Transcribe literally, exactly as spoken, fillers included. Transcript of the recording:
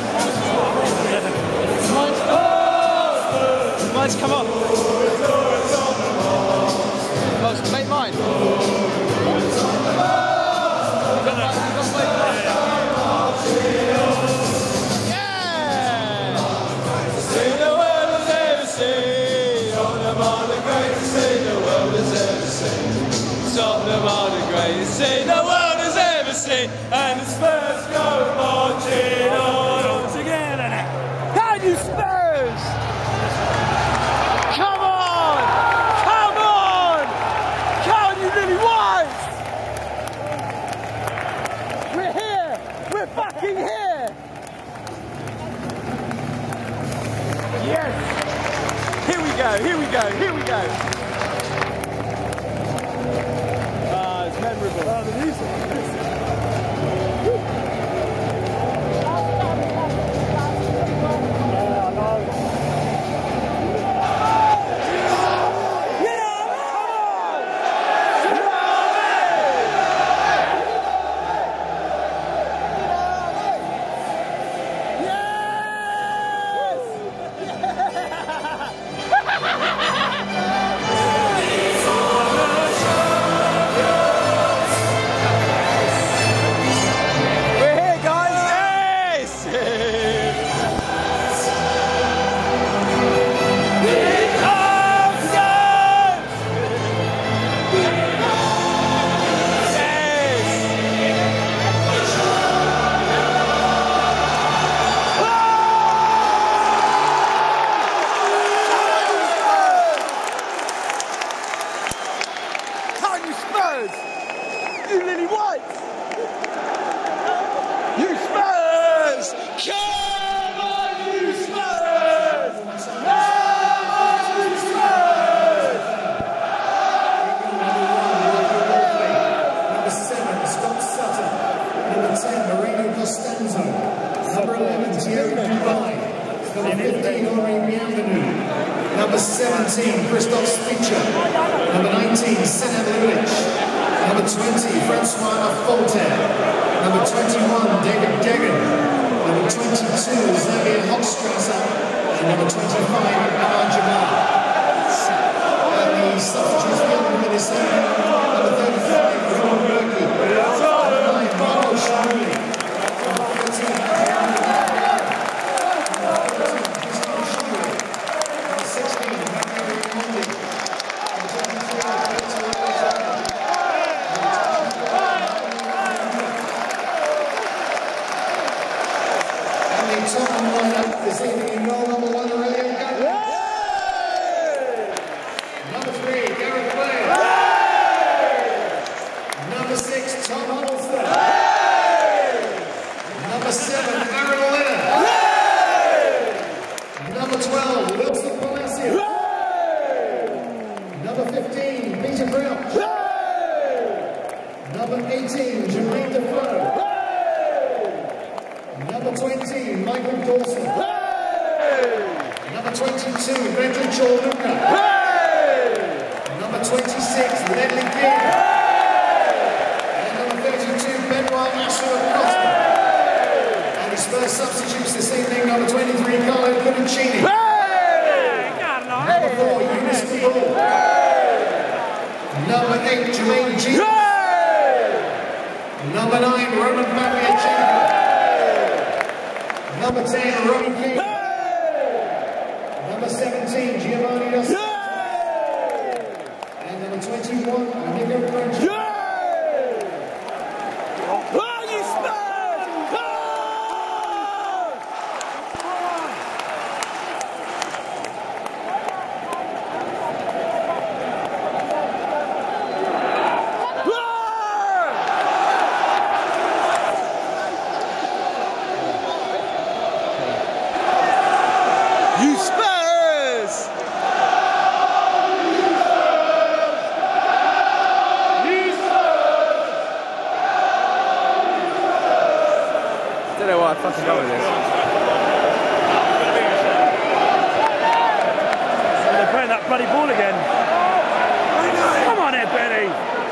Mine's come on. Oh, make mine. Yeah! Sing the world has ever seen. All them are the greatest thing the world has ever seen. Some them are the greatest thing the world has ever seen. And the Spurs go marching on, on together. How you Spurs? Come on! Come on! Come on, you Lily Whites! We're here! We're fucking here! Yes! Here we go, here we go, here we go! Ah, it's memorable. Oh, the music. You Lily Whites! You Spurs! Come on, you Spurs! Come on, you Spurs! Number seven, Scott Sutton. Number ten, Marino Costanzo. Number eleven, Thierry Dubai. Number fifteen, Henri Bienvenu. Number seventeen, Christoph Spicher. Number nineteen, Senad Lulic. Number twenty, Francois Fontaine. Number twenty-one, David Gegan. Number twenty-two, Xavier Hochstrasser. And number twenty-five, Amar Jamal. And the substitutes for this evening, number thirty-five, Ron Berkey. Number nine, Marco Schmuli. Number thirteen, Christoph Schmuli. Number sixteen, Mario Mondi. Number twenty-three, top lineup this evening in goal, number one, Aurelio Gomez. Number three, Gareth Blair. Number six, Tom Huddleston. Number seven, Aaron Leonard. Number twelve, Wilson Palacio. Number fifteen, Peter Crouch. Number eighteen, Jermaine Defoe. Number twenty, Michael Dawson. Hey! Number twenty-two, Benjamin Chorluka. Hey! Number twenty-six, Ledley King. Hey! And number thirty-two, Benoit Asher Costa. Hey! And the Spurs substitutes this evening, number twenty-three, Carlo Bonuccini. Hey! Number four, Eunice Ball. Hey! Number eight, Jermaine G. Hey! Number nine, Roman Pavlyuchenko. Number ten, Robbie King. Hey! Number seventeen, Giovanni Dos Santos. Hey! And number twenty-one, Nico French. Hey! Oh, you Spurs! You Spurs! You Spurs! I don't know why I fucking go with this. They're playing that bloody ball again. Come on here, Benny.